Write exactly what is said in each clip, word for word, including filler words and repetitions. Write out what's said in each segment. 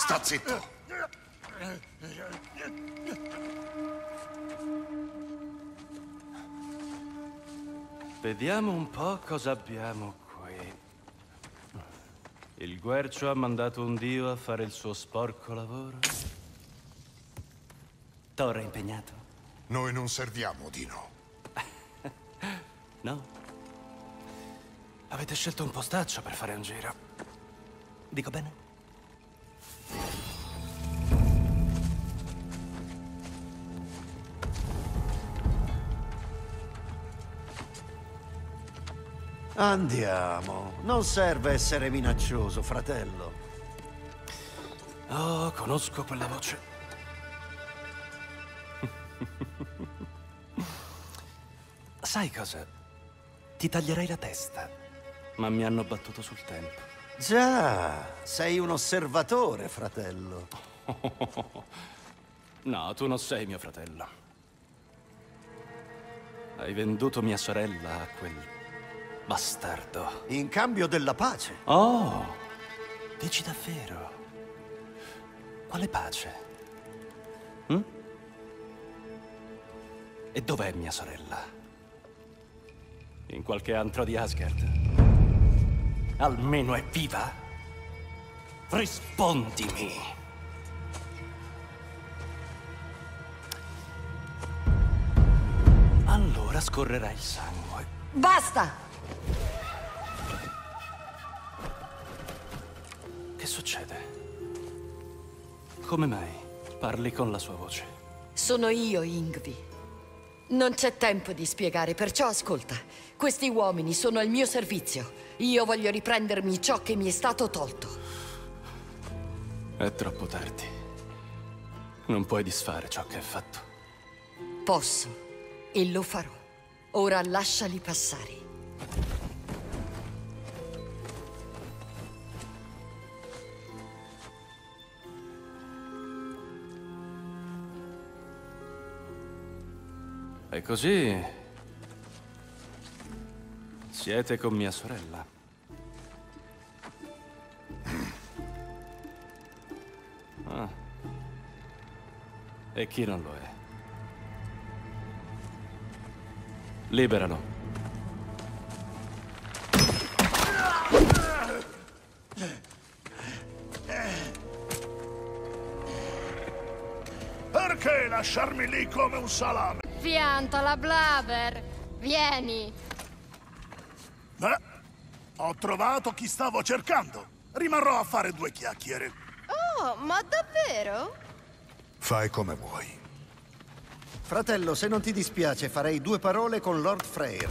Sta zitto! Vediamo un po' cosa abbiamo qui. Il Guercio ha mandato un dio a fare il suo sporco lavoro. Torre impegnato? Noi non serviamo, Dino. No? Avete scelto un postaccio per fare un giro. Dico bene? Andiamo. Non serve essere minaccioso, fratello. Oh, conosco quella voce. Sai cosa? Ti taglierei la testa, ma mi hanno battuto sul tempo. Già, sei un osservatore, fratello. No, tu non sei mio fratello. Hai venduto mia sorella a quel bastardo. In cambio della pace. Oh, dici davvero? Quale pace? Hm? E dov'è mia sorella? In qualche antro di Asgard? Almeno è viva? Rispondimi! Allora scorrerà il sangue. Basta! Che succede? Come mai parli con la sua voce? Sono io, Yngvi. Non c'è tempo di spiegare, perciò ascolta. Questi uomini sono al mio servizio. Io voglio riprendermi ciò che mi è stato tolto. È troppo tardi. Non puoi disfare ciò che è fatto. Posso, e lo farò. Ora lasciali passare. E così... siete con mia sorella. Ah. E chi non lo è? Liberalo. Perché lasciarmi lì come un salame? Piantala, Blaber! Vieni! Beh, ho trovato chi stavo cercando. Rimarrò a fare due chiacchiere. Oh, ma davvero? Fai come vuoi. Fratello, se non ti dispiace, farei due parole con Lord Freyr.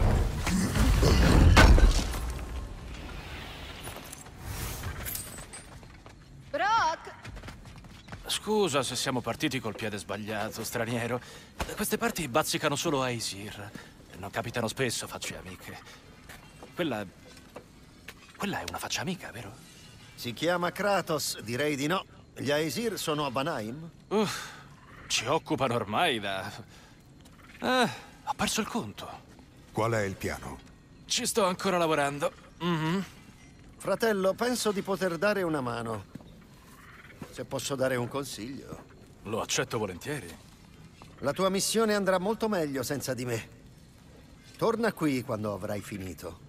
Brock! Scusa se siamo partiti col piede sbagliato, straniero. Da queste parti bazzicano solo Aesir. Non capitano spesso facce amiche. Quella... quella è una faccia amica, vero? Si chiama Kratos, direi di no. Gli Aesir sono a Vanaheim? Uff, ci occupano ormai da... Eh, ho perso il conto. Qual è il piano? Ci sto ancora lavorando. Mhm. Fratello, penso di poter dare una mano. Se posso dare un consiglio. Lo accetto volentieri. La tua missione andrà molto meglio senza di me. Torna qui quando avrai finito.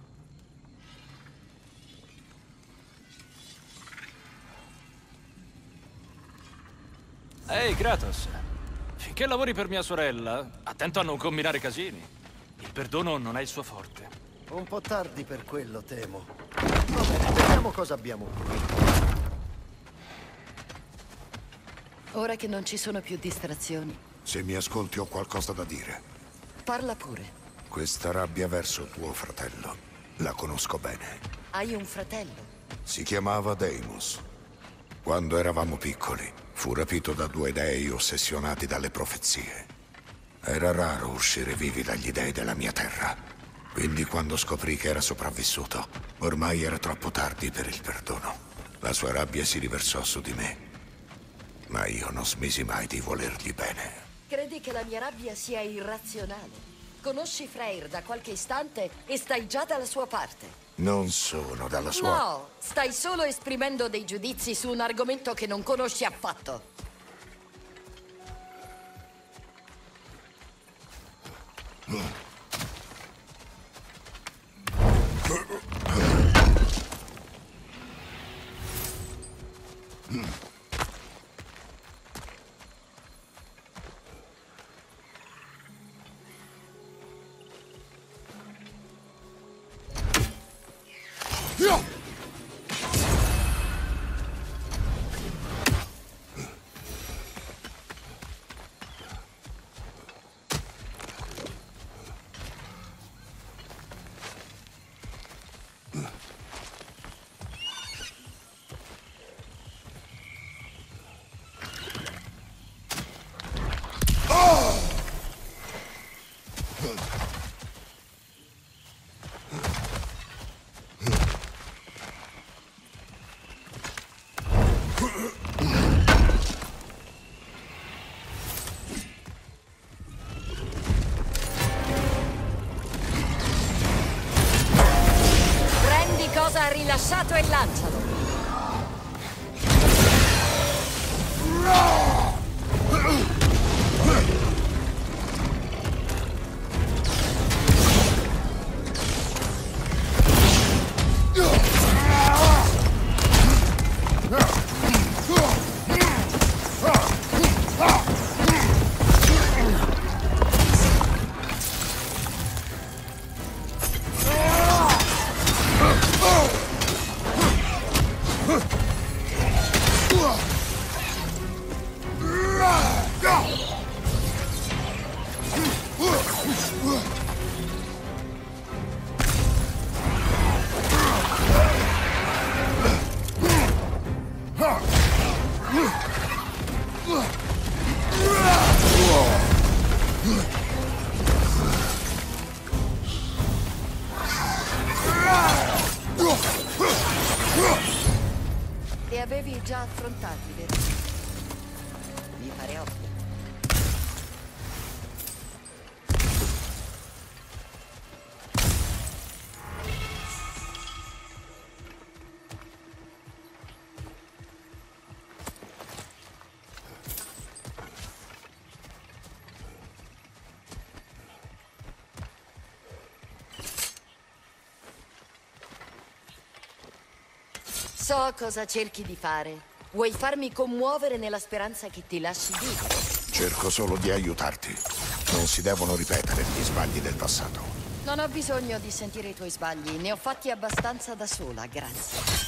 Ehi, Kratos. Finché lavori per mia sorella, attento a non combinare casini. Il perdono non è il suo forte. Un po' tardi per quello, temo. Va bene, vediamo cosa abbiamo qui. Ora che non ci sono più distrazioni, Se mi ascolti ho qualcosa da dire. parla pure. Questa rabbia verso tuo fratello, la conosco bene. Hai un fratello? Si chiamava Deimos. Quando eravamo piccoli, fu rapito da due dei ossessionati dalle profezie. Era raro uscire vivi dagli dei della mia terra. Quindi quando scoprì che era sopravvissuto, ormai era troppo tardi per il perdono. La sua rabbia si riversò su di me. Ma io non smisi mai di volergli bene. Credi che la mia rabbia sia irrazionale? Conosci Freyr da qualche istante e stai già dalla sua parte. Non sono dalla sua... No, stai solo esprimendo dei giudizi su un argomento che non conosci affatto. Prendi cosa ha rilasciato e lancialo. Li avevi già affrontati, vero? Mi pare ovvio. So cosa cerchi di fare. Vuoi farmi commuovere nella speranza che ti lasci vivere? Cerco solo di aiutarti. Non si devono ripetere gli sbagli del passato. Non ho bisogno di sentire i tuoi sbagli. Ne ho fatti abbastanza da sola, grazie.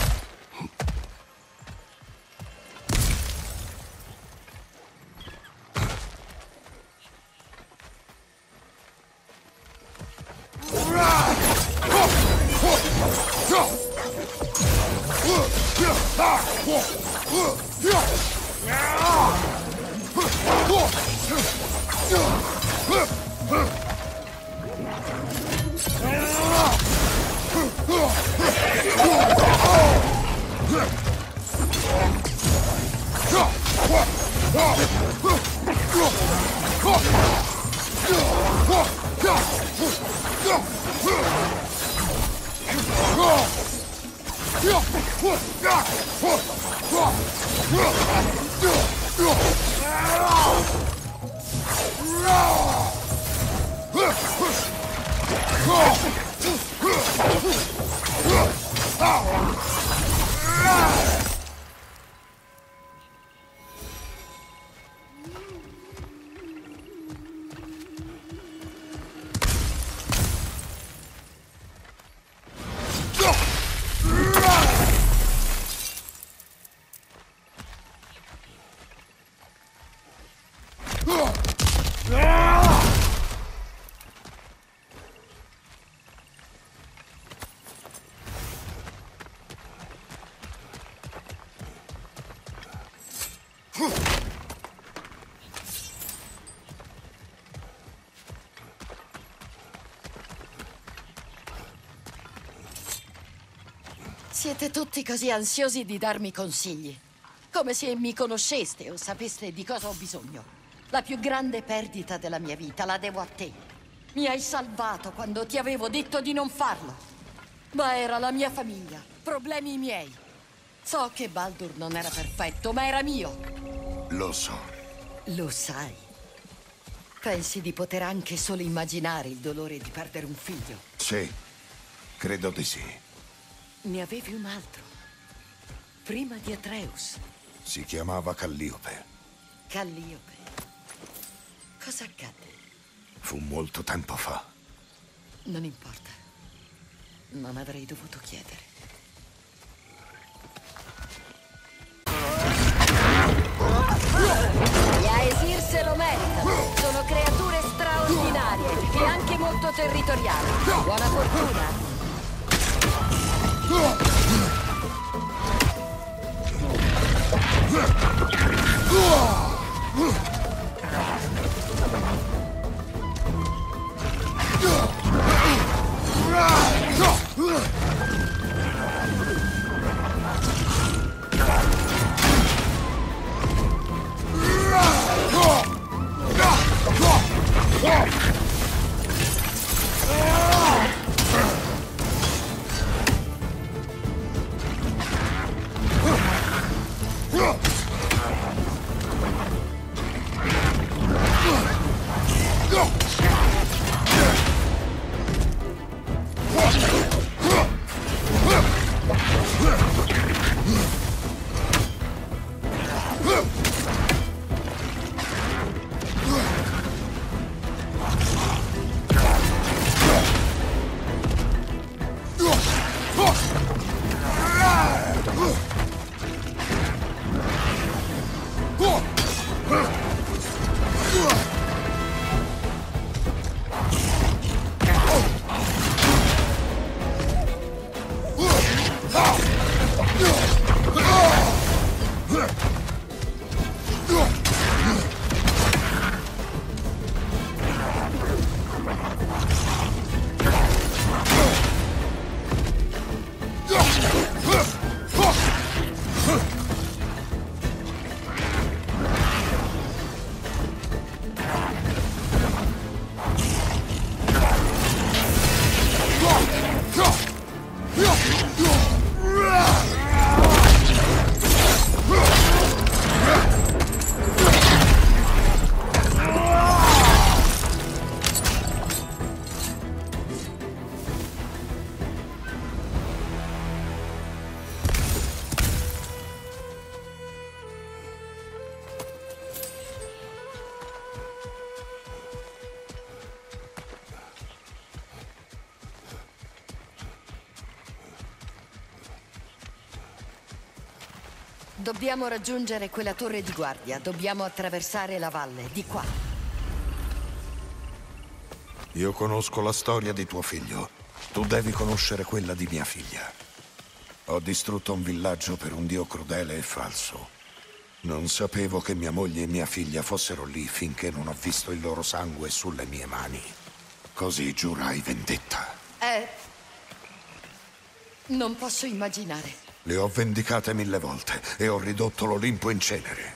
Siete tutti così ansiosi di darmi consigli. Come se mi conosceste o sapeste di cosa ho bisogno. La più grande perdita della mia vita la devo a te. Mi hai salvato quando ti avevo detto di non farlo. Ma era la mia famiglia, problemi miei. So che Baldur non era perfetto, ma era mio. Lo so. Lo sai. Pensi di poter anche solo immaginare il dolore di perdere un figlio? Sì, credo di sì. Ne avevi un altro. Prima di Atreus. Si chiamava Calliope. Calliope. Cosa accadde? Fu molto tempo fa. Non importa. Non avrei dovuto chiedere. Gli Aesir se lo meritano. Sono creature straordinarie e anche molto territoriali. Buona fortuna. Dobbiamo raggiungere quella torre di guardia. Dobbiamo attraversare la valle, di qua. Io conosco la storia di tuo figlio. Tu devi conoscere quella di mia figlia. Ho distrutto un villaggio per un dio crudele e falso. Non sapevo che mia moglie e mia figlia fossero lì finché non ho visto il loro sangue sulle mie mani. Così giurai vendetta. Eh... Non posso immaginare. Le ho vendicate mille volte e ho ridotto l'Olimpo in cenere.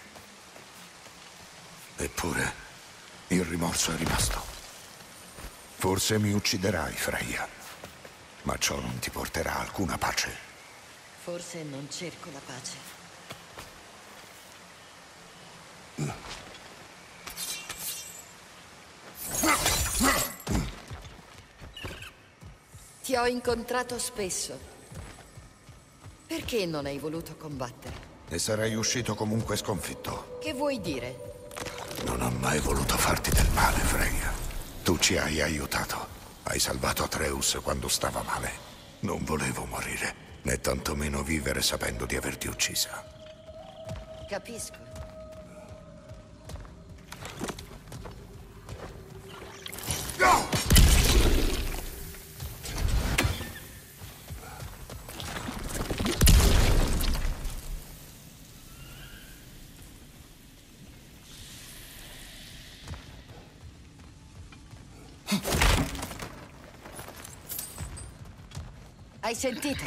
Eppure, il rimorso è rimasto. Forse mi ucciderai, Freya, ma ciò non ti porterà alcuna pace. Forse non cerco la pace. Ti ho incontrato spesso. Perché non hai voluto combattere? Ne sarei uscito comunque sconfitto. Che vuoi dire? Non ho mai voluto farti del male, Freya. Tu ci hai aiutato. Hai salvato Atreus quando stava male. Non volevo morire, né tantomeno vivere sapendo di averti uccisa. Capisco. No! Hai sentito?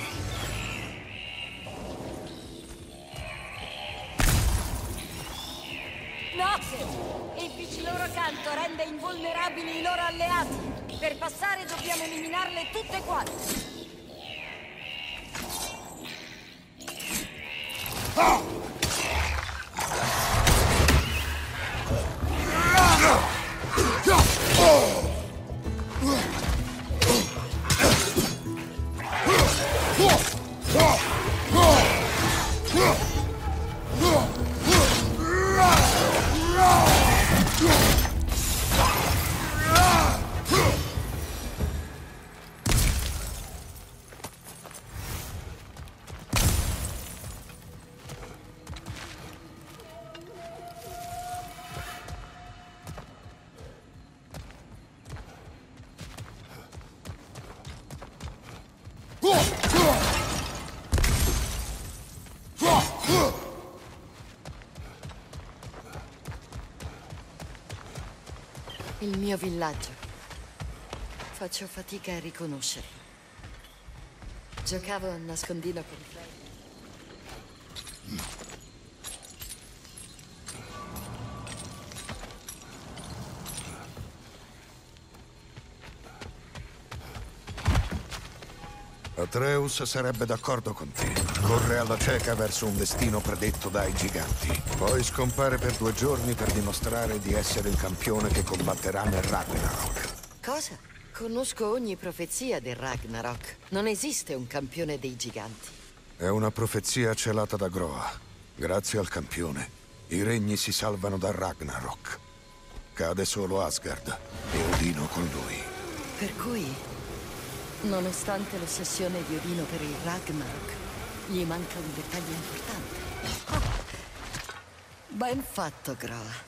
Notte! Il P C loro accanto rende invulnerabili i loro alleati. Per passare dobbiamo eliminarle tutte quante. Il mio villaggio. Faccio fatica a riconoscerlo. Giocavo a nascondino con Freddy. Atreus sarebbe d'accordo con te. Corre alla cieca verso un destino predetto dai giganti. Poi scompare per due giorni per dimostrare di essere il campione che combatterà nel Ragnarok. Cosa? Conosco ogni profezia del Ragnarok. Non esiste un campione dei giganti. È una profezia celata da Groa. Grazie al campione, i regni si salvano dal Ragnarok. Cade solo Asgard e Odino con lui. Per cui, nonostante l'ossessione di Odino per il Ragnarok, gli manca un dettaglio importante. Ah, ben fatto, Groa.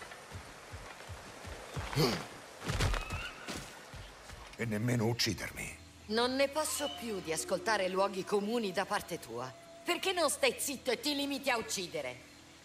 E nemmeno uccidermi. Non ne posso più di ascoltare luoghi comuni da parte tua. Perché non stai zitto e ti limiti a uccidere?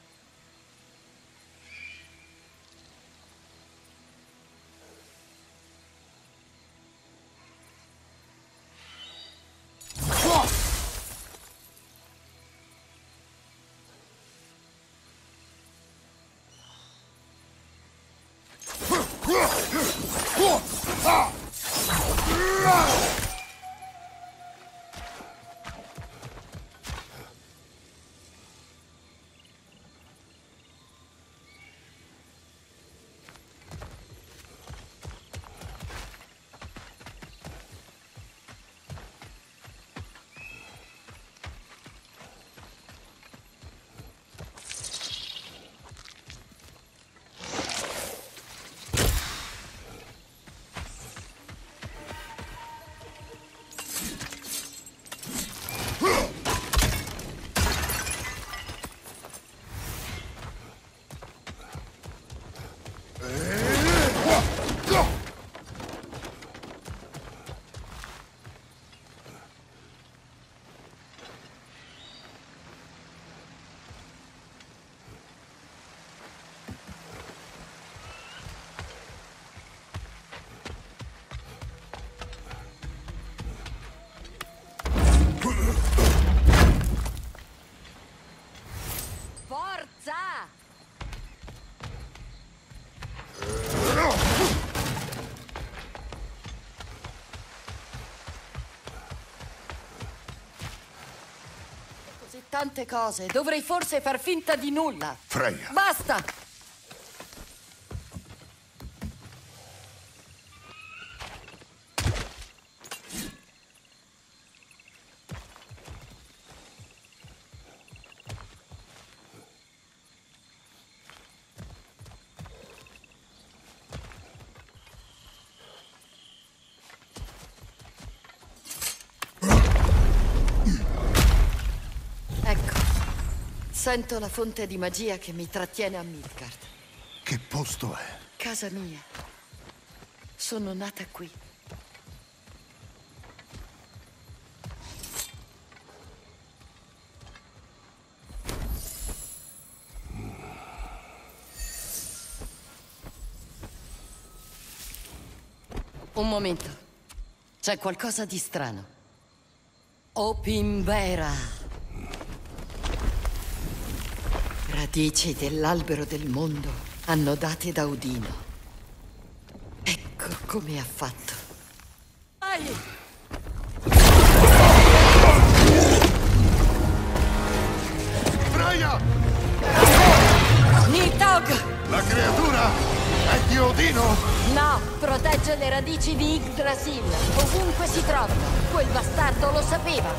Forza! Così tante cose, dovrei forse far finta di nulla. Freya. Basta! Sento la fonte di magia che mi trattiene a Midgard. Che posto è? Casa mia. Sono nata qui. Un momento. C'è qualcosa di strano. Opimbera. Radici dell'albero del mondo, annodate da Odino. Ecco come ha fatto. Vai! Freya! Nidhogg! La creatura è di Odino? No, protegge le radici di Yggdrasil, ovunque si trovano. Quel bastardo lo sapeva.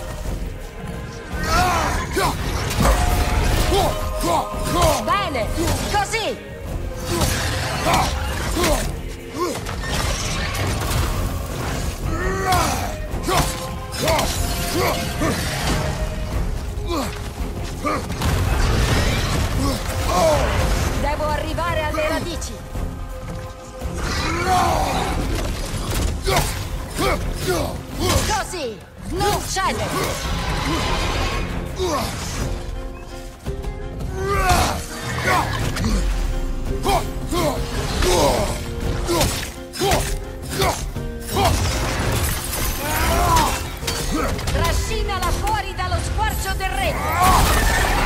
Bene, così! Devo arrivare alle radici. Così, non cedere. Trascinala fuori dallo squarcio del regno.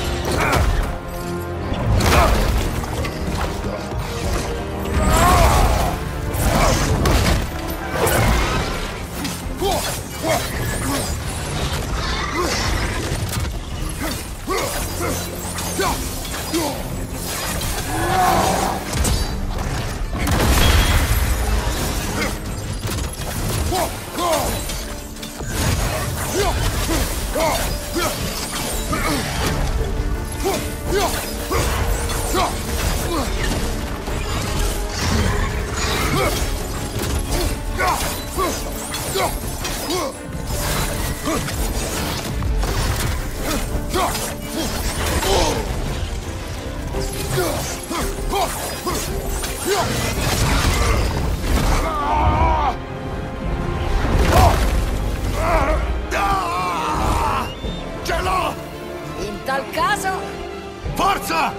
Ce l'ho! In tal caso, Forza!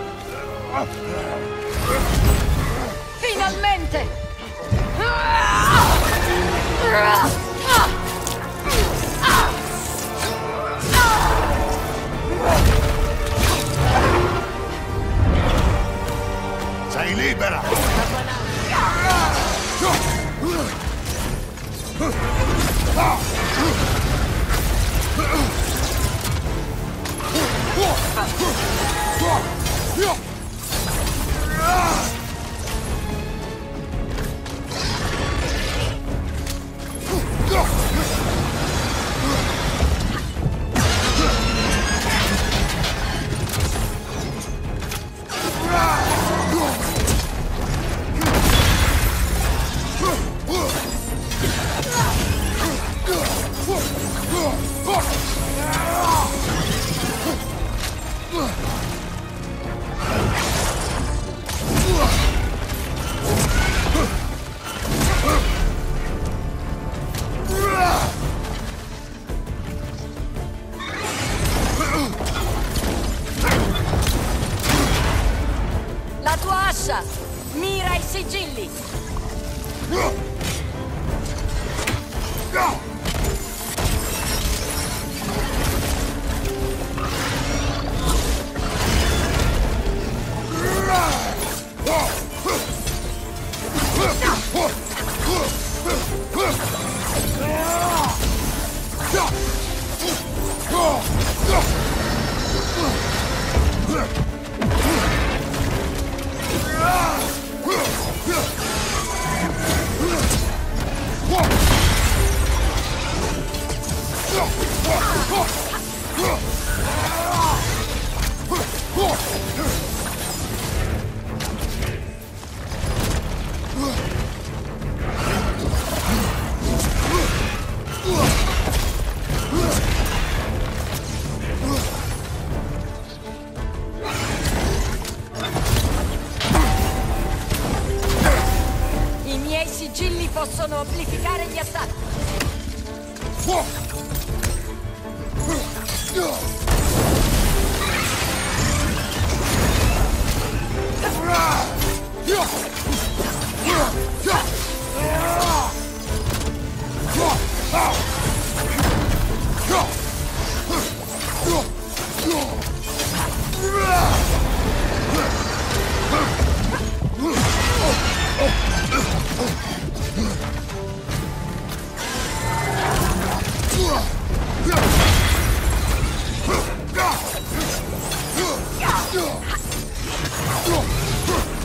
finalmente! Sei libera! La tua ascia! Mira i sigilli! I miei sigilli possono amplificare gli attacchi.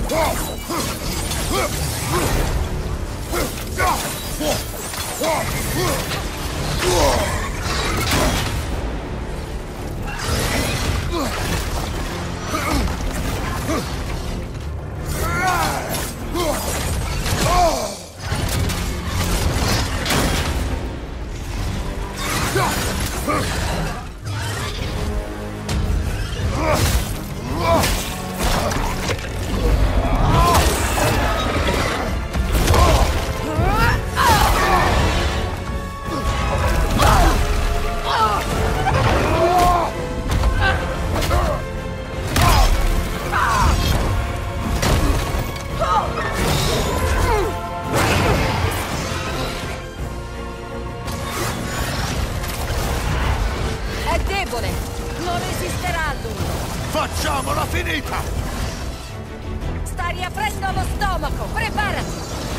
Non resisterà a lungo. Facciamola finita! Sta riaprendo lo stomaco. Preparati!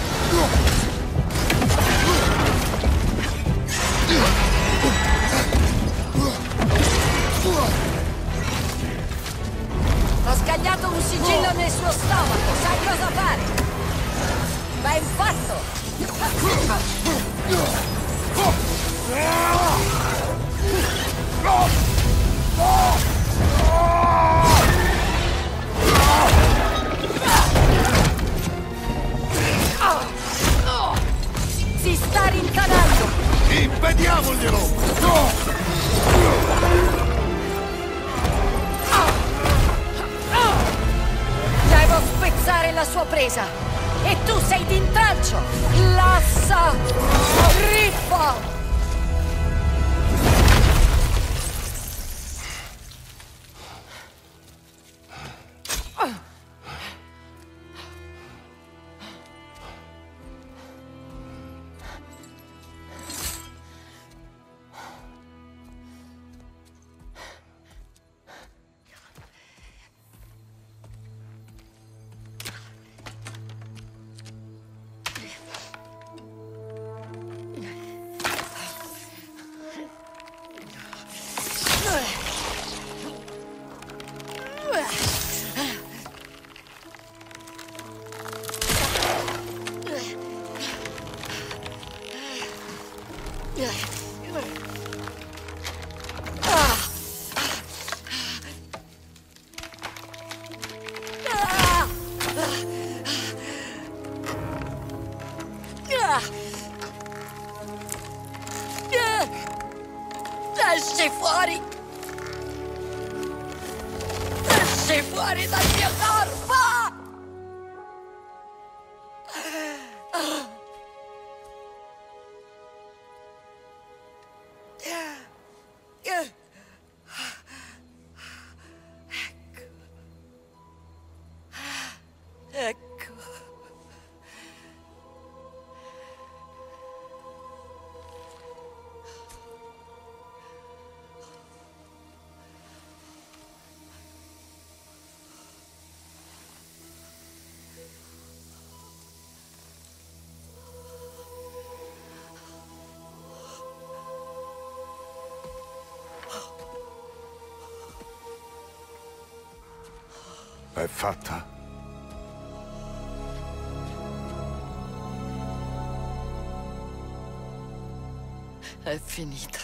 Ho scagliato un sigillo nel suo stomaco. Sai cosa fare? Ben fatto! Si sta rintanando! Impediamoglielo! Devo spezzare la sua presa! E tu sei d'intralcio! Lassa! Rippa! Esci fuori! Esci fuori dal mio corpo! Ecco. Ecco. È fatta? È finita.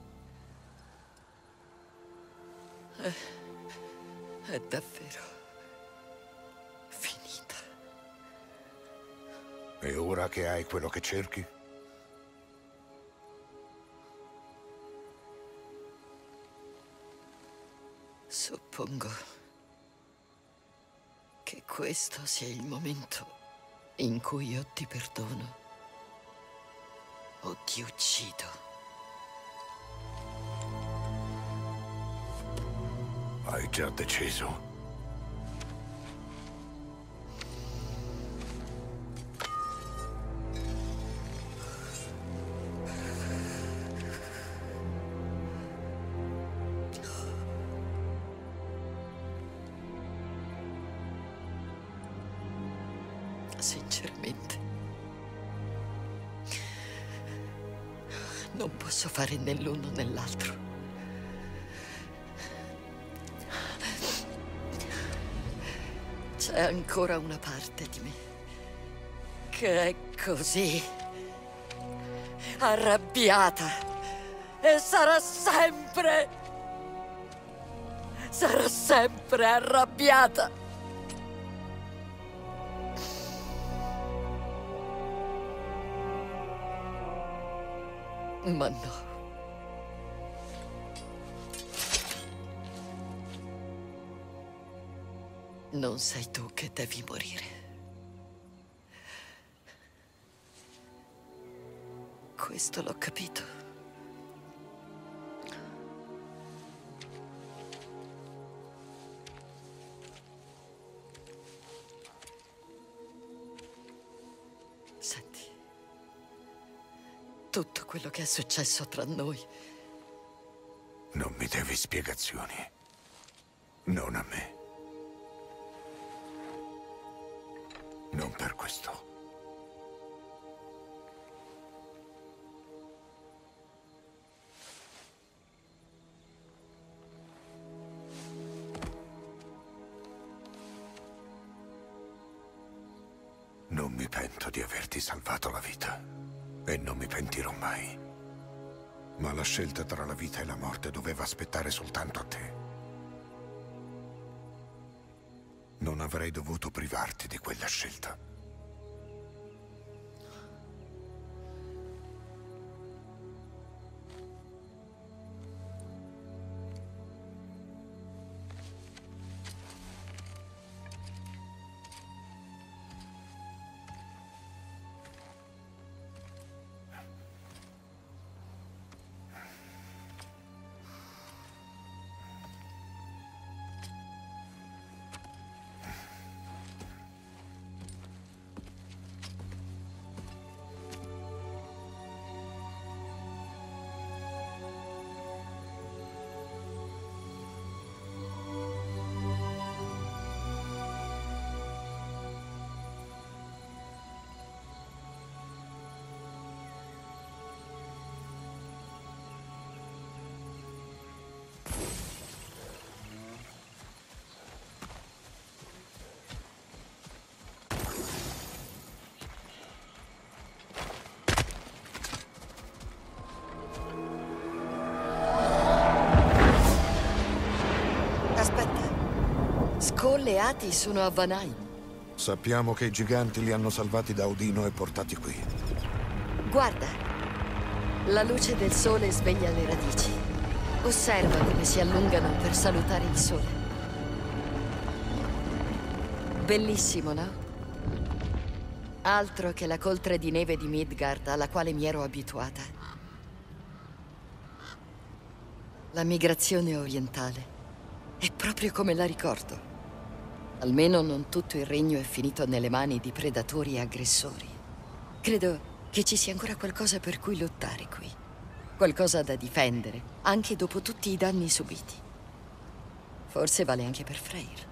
È, è davvero finita. E ora che hai quello che cerchi? Suppongo che questo sia il momento in cui o ti perdono o ti uccido. Hai già deciso? Sinceramente, non posso fare né l'uno né l'altro. C'è ancora una parte di me che è così arrabbiata e sarà sempre, sarà sempre arrabbiata. Ma no. Non sei tu che devi morire. Questo l'ho capito. Senti, tutto quello che è successo tra noi. Non mi devi spiegazioni. Non a me. Non per questo. Non mi pento di averti salvato la vita. E non mi pentirò mai. Ma la scelta tra la vita e la morte doveva aspettare soltanto a te. Non avrei dovuto privarti di quella scelta. Skoll e Ati sono a Vanaheim. Sappiamo che i giganti li hanno salvati da Odino e portati qui. Guarda, la luce del sole sveglia le radici. Osserva come si allungano per salutare il sole. Bellissimo, no? Altro che la coltre di neve di Midgard alla quale mi ero abituata. La migrazione orientale è proprio come la ricordo. Almeno non tutto il regno è finito nelle mani di predatori e aggressori. Credo che ci sia ancora qualcosa per cui lottare qui. Qualcosa da difendere, anche dopo tutti i danni subiti. Forse vale anche per Freyr.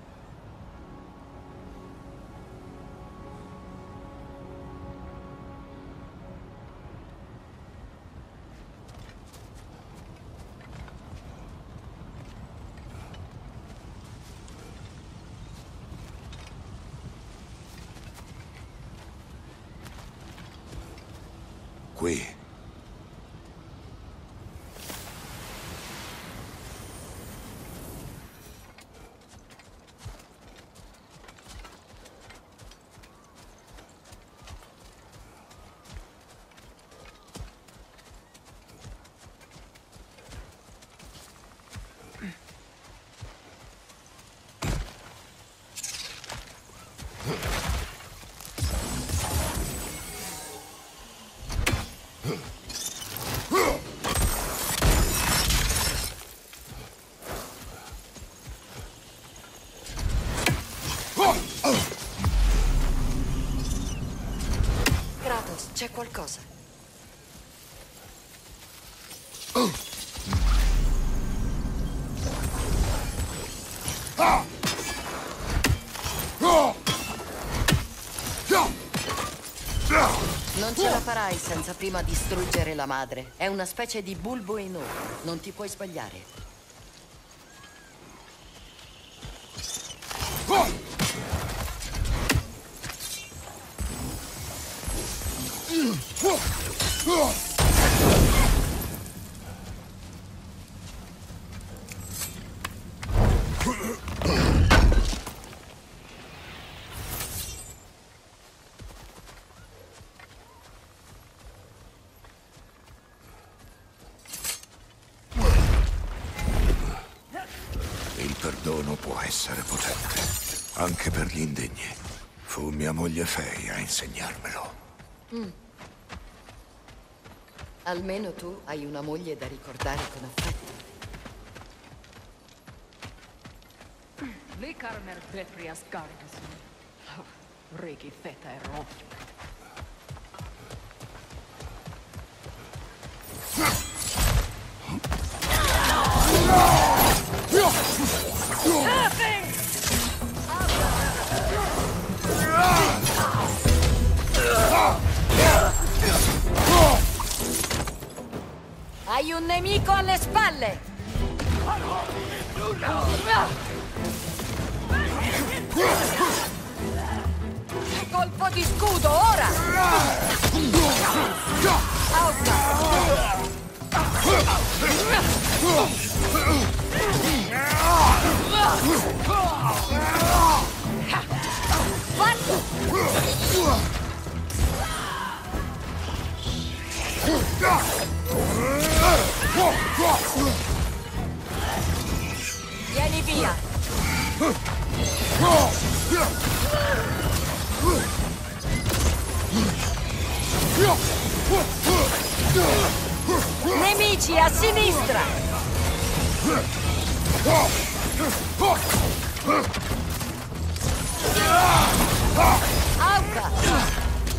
Qui. Kratos, c'è qualcosa. Non ce la farai senza prima distruggere la madre. È una specie di bulbo enorme. Non ti puoi sbagliare. Anche per gli indegni. Fu mia moglie Fei a insegnarmelo. Mm. Almeno tu hai una moglie da ricordare con affetto. Likarmer Petrias Gargason. Regi Theta Ero. Hai un nemico alle spalle! Colpo di scudo, ora! Auca! Vieni via! Nemici a sinistra! Auca!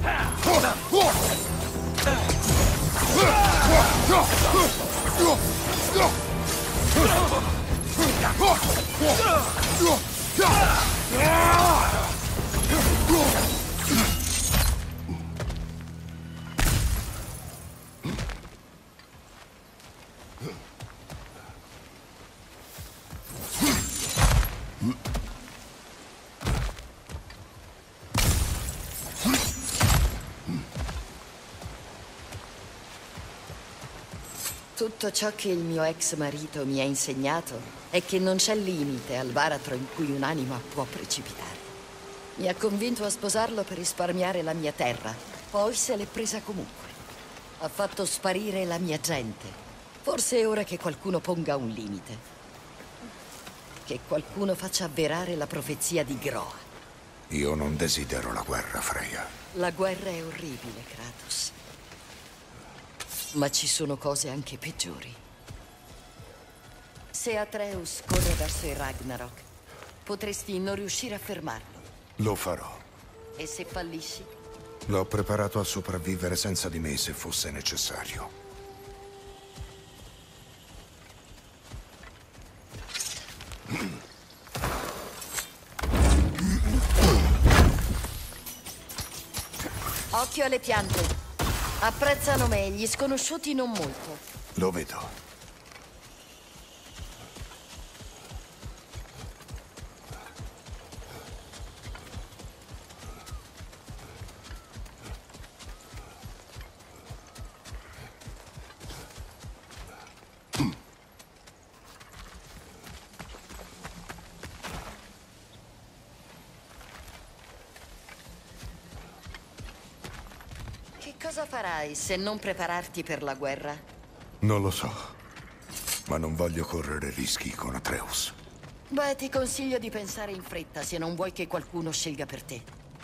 Tutto ciò che il mio ex marito mi ha insegnato è che non c'è limite al baratro in cui un'anima può precipitare. Mi ha convinto a sposarlo per risparmiare la mia terra, poi se l'è presa comunque. Ha fatto sparire la mia gente. Forse è ora che qualcuno ponga un limite. Che qualcuno faccia avverare la profezia di Groa. Io non desidero la guerra, Freya. La guerra è orribile, Kratos. Ma ci sono cose anche peggiori. Se Atreus corre verso il Ragnarok, potresti non riuscire a fermarlo. Lo farò. E se fallisci? L'ho preparato a sopravvivere senza di me se fosse necessario. Occhio alle piante. Apprezzano me, gli sconosciuti non molto. Lo vedo. Cosa farai se non prepararti per la guerra? Non lo so, ma non voglio correre rischi con Atreus. Beh, ti consiglio di pensare in fretta se non vuoi che qualcuno scelga per te.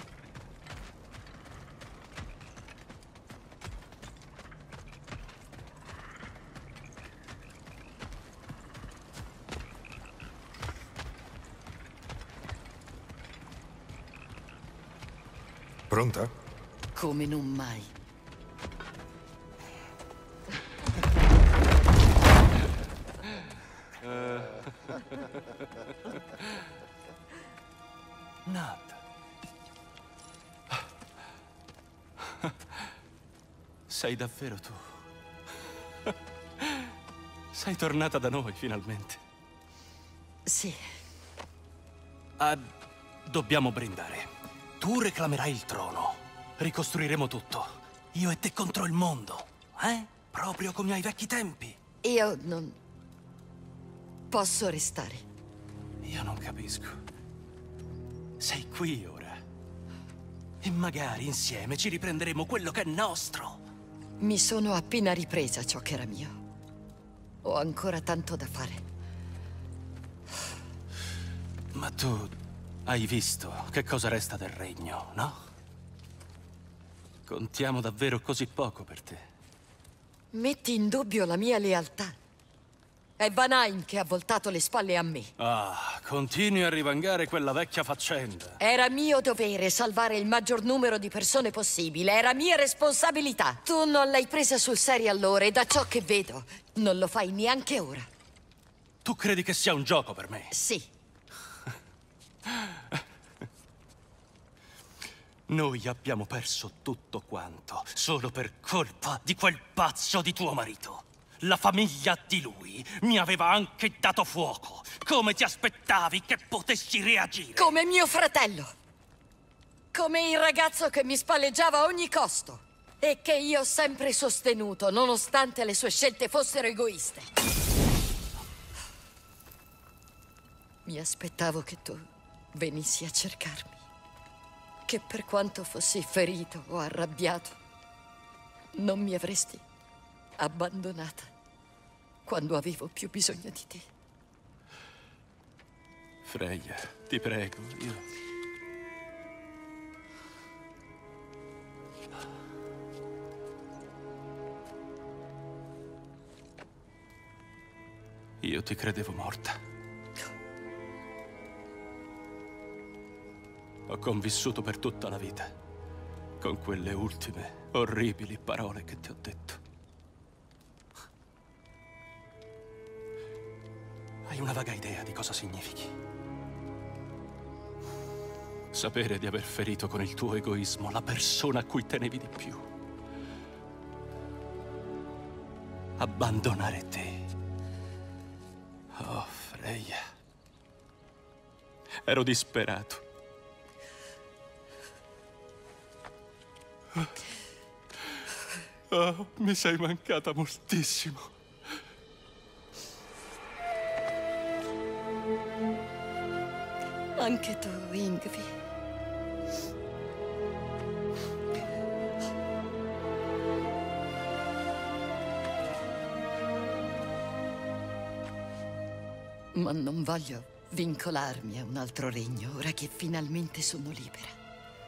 Pronta? Come non mai. Nat. Sei davvero tu? Sei tornata da noi, finalmente. Sì. Ah, dobbiamo brindare. Tu reclamerai il trono. Ricostruiremo tutto. Io e te contro il mondo. Eh? Proprio come ai vecchi tempi. Io non... posso restare. Io non capisco. Sei qui ora. E magari insieme ci riprenderemo quello che è nostro. Mi sono appena ripresa ciò che era mio. Ho ancora tanto da fare. Ma tu Hai visto che cosa resta del regno, no? Contiamo davvero così poco per te. Metti in dubbio la mia lealtà. È Vanaheim che ha voltato le spalle a me. Ah, continui a rivangare quella vecchia faccenda. Era mio dovere salvare il maggior numero di persone possibile. Era mia responsabilità. Tu non l'hai presa sul serio allora e da ciò che vedo non lo fai neanche ora. Tu credi che sia un gioco per me? Sì. Noi abbiamo perso tutto quanto solo per colpa di quel pazzo di tuo marito. La famiglia di lui mi aveva anche dato fuoco. Come ti aspettavi che potessi reagire? Come mio fratello. Come il ragazzo che mi spalleggiava a ogni costo. E che io ho sempre sostenuto, nonostante le sue scelte fossero egoiste. Mi aspettavo che tu venissi a cercarmi. Che per quanto fossi ferito o arrabbiato, non mi avresti abbandonata quando avevo più bisogno di te. Freya, ti prego, io... Io ti credevo morta. Ho convissuto per tutta la vita con quelle ultime orribili parole che ti ho detto. Hai una vaga idea di cosa significhi? Sapere di aver ferito con il tuo egoismo la persona a cui tenevi di più. Abbandonare te. Oh, Freya. Ero disperato. Oh, mi sei mancata moltissimo. Anche tu, Yngvi. Ma non voglio vincolarmi a un altro regno ora che finalmente sono libera.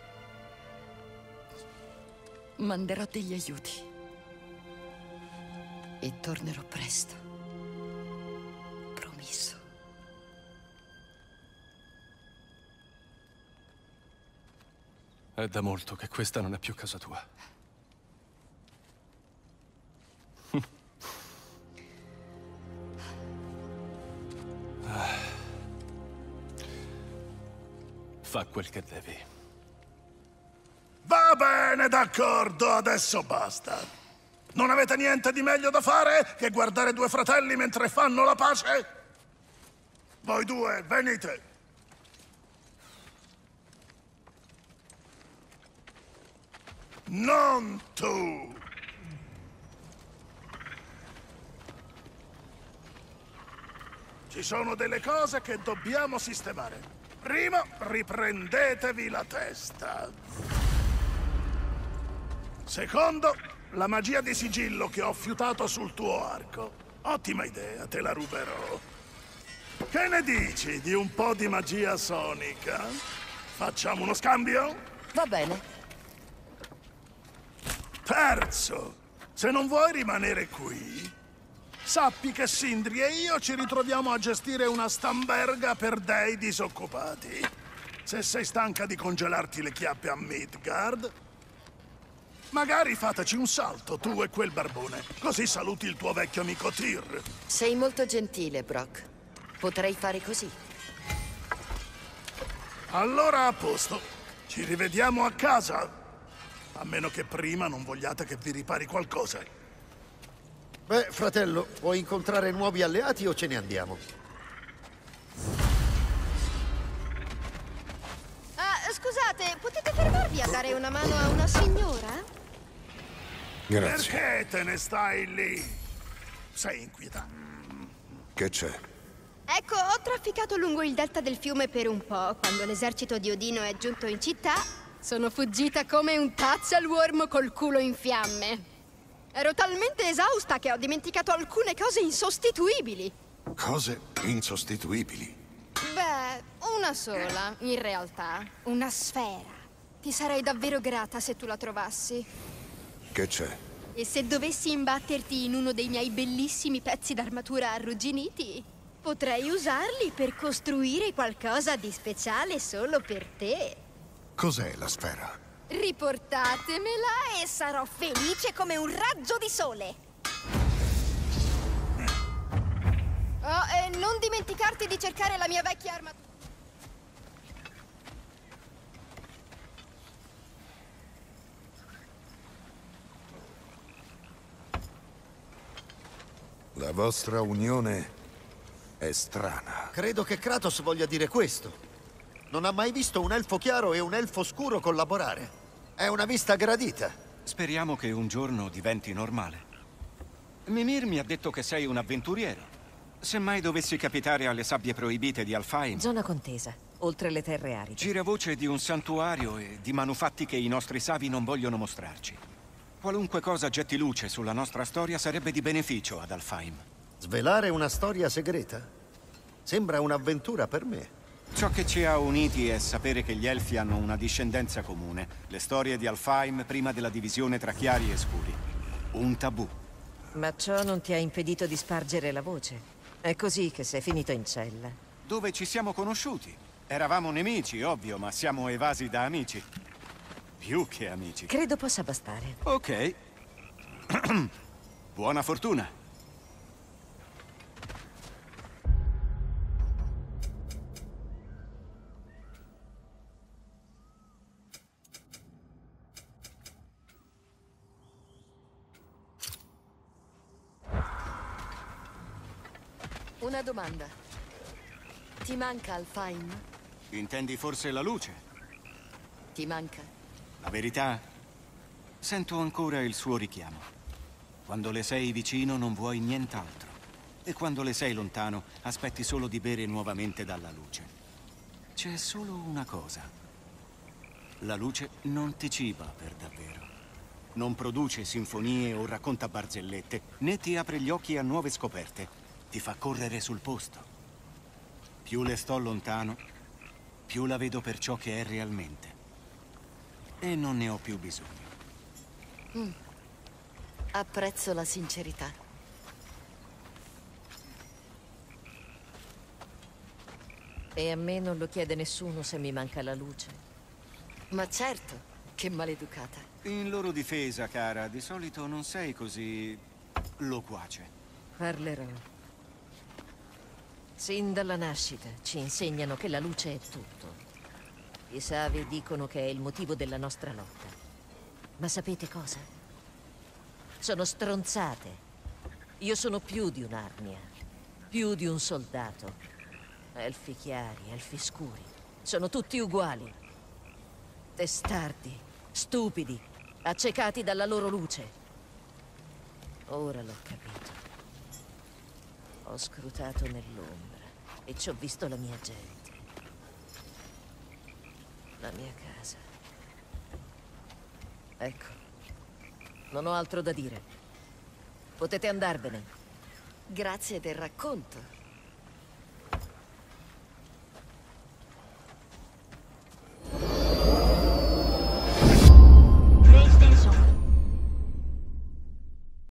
Manderò degli aiuti. E tornerò presto. Promesso. È da molto che questa non è più casa tua. Fa quel che devi. Va bene, d'accordo, adesso basta. Non avete niente di meglio da fare che guardare due fratelli mentre fanno la pace? Voi due, venite. Non tu. Ci sono delle cose che dobbiamo sistemare. Prima, riprendetevi la testa. Secondo, la magia di sigillo che ho fiutato sul tuo arco. Ottima idea, te la ruberò. Che ne dici di un po' di magia sonica? Facciamo uno scambio? Va bene. Terzo, se non vuoi rimanere qui, sappi che Sindri e io ci ritroviamo a gestire una stamberga per dei disoccupati. Se sei stanca di congelarti le chiappe a Midgard, magari fateci un salto, tu e quel barbone. Così saluti il tuo vecchio amico Tyr. Sei molto gentile, Brock. Potrei fare così. Allora a posto. Ci rivediamo a casa. A meno che prima non vogliate che vi ripari qualcosa. Beh, fratello, vuoi incontrare nuovi alleati o ce ne andiamo? Ah, scusate, potete fermarvi a dare una mano a una signora? Grazie. Perché te ne stai lì? Sei inquietante. Che c'è? Ecco, ho trafficato lungo il delta del fiume per un po'. Quando l'esercito di Odino è giunto in città, sono fuggita come un Tazzalworm col culo in fiamme. Ero talmente esausta che ho dimenticato alcune cose insostituibili. Cose insostituibili? Beh, una sola, in realtà. Una sfera. Ti sarei davvero grata se tu la trovassi. Che c'è? E se dovessi imbatterti in uno dei miei bellissimi pezzi d'armatura arrugginiti, potrei usarli per costruire qualcosa di speciale solo per te. Cos'è la sfera? Riportatemela e sarò felice come un raggio di sole. Oh, e non dimenticarti di cercare la mia vecchia armatura. La vostra unione è strana. Credo che Kratos voglia dire questo. Non ha mai visto un elfo chiaro e un elfo scuro collaborare. È una vista gradita. Speriamo che un giorno diventi normale. Mimir mi ha detto che sei un avventuriero. Se mai dovessi capitare alle sabbie proibite di Alfheim... Zona contesa, oltre le terre aride. Gira voce di un santuario e di manufatti che i nostri savi non vogliono mostrarci. Qualunque cosa getti luce sulla nostra storia sarebbe di beneficio ad Alfheim. Svelare una storia segreta? Sembra un'avventura per me. Ciò che ci ha uniti è sapere che gli elfi hanno una discendenza comune. Le storie di Alfheim prima della divisione tra chiari e scuri. Un tabù. Ma ciò non ti ha impedito di spargere la voce. È così che sei finito in cella. Dove ci siamo conosciuti? Eravamo nemici, ovvio, ma siamo evasi da amici. Più che amici. Credo possa bastare. Ok. Buona fortuna. Una domanda. Ti manca Alfheim? Intendi forse la luce? Ti manca? La verità? Sento ancora il suo richiamo. Quando le sei vicino non vuoi nient'altro. E quando le sei lontano aspetti solo di bere nuovamente dalla luce. C'è solo una cosa. La luce non ti ciba per davvero. Non produce sinfonie o racconta barzellette, né ti apre gli occhi a nuove scoperte. Ti fa correre sul posto. Più le sto lontano, più la vedo per ciò che è realmente. E non ne ho più bisogno. Mm. Apprezzo la sincerità. E a me non lo chiede nessuno se mi manca la luce. Ma certo, che maleducata. In loro difesa, cara, di solito non sei così loquace. Parlerò. Sin dalla nascita ci insegnano che la luce è tutto. I savi dicono che è il motivo della nostra lotta. Ma sapete cosa? Sono stronzate. Io sono più di un'arnia, più di un soldato. Elfi chiari, elfi scuri, sono tutti uguali. Testardi, stupidi, accecati dalla loro luce. Ora l'ho capito. Ho scrutato nell'ombra e ci ho visto la mia gente. La mia casa. Ecco, non ho altro da dire. Potete andarvene. Grazie del racconto.